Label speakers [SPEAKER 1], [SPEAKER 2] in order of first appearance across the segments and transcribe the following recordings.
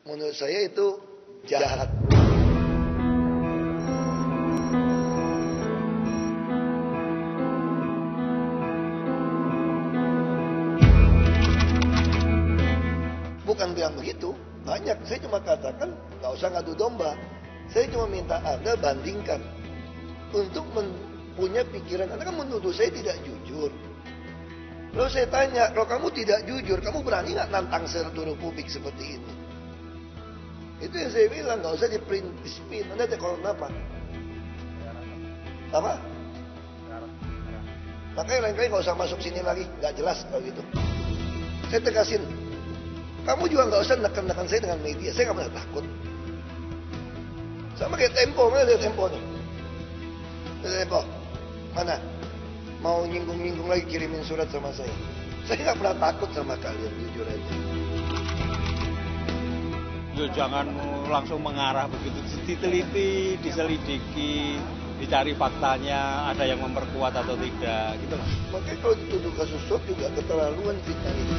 [SPEAKER 1] Menurut saya itu jahat. Bukan bilang begitu, banyak. Saya cuma katakan nggak usah ngadu domba. Saya cuma minta Anda bandingkan untuk punya pikiran. Anda kan menuduh saya tidak jujur. Lalu saya tanya, kalau kamu tidak jujur, kamu berani nggak nantang seluruh publik seperti ini? Itu yang saya bilang, nggak usah di-spin. Anda kalau kenapa? Apa? Makanya lain-kali nggak usah masuk sini lagi, nggak jelas kalau gitu. Saya tegasin, kamu juga nggak usah neken-neken saya dengan media. Saya nggak pernah takut. Sama kayak Tempo, mana ada Tempo nih? Ada Tempo, mana? Mau nyinggung-nyinggung lagi kirimin surat sama saya. Saya nggak pernah takut sama kalian, jujur aja.
[SPEAKER 2] Ya jangan langsung mengarah begitu, diteliti, diselidiki, dicari faktanya, ada yang memperkuat atau tidak, gitu.
[SPEAKER 1] Makanya kalau dituduh kasus suap juga keterlaluan fitnah itu.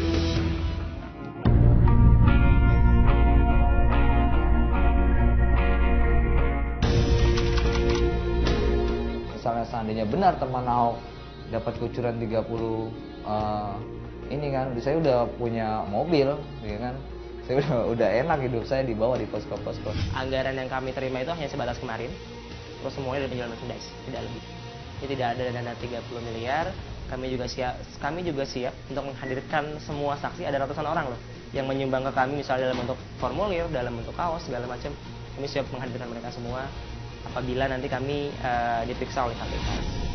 [SPEAKER 3] Misalnya seandainya benar teman Ahok dapat kucuran 30 ini kan, saya udah punya mobil, ya kan, saya udah enak hidup saya dibawa di posko-posko.
[SPEAKER 4] Anggaran yang kami terima itu hanya sebatas kemarin, terus semuanya dari penjualan merchandise, tidak lebih. Jadi tidak ada dana 30 miliar. Kami juga siap untuk menghadirkan semua saksi. Ada ratusan orang loh yang menyumbang ke kami, misalnya dalam bentuk formulir, dalam bentuk kaos, segala macam. Kami siap menghadirkan mereka semua apabila nanti kami diperiksa oleh KPK.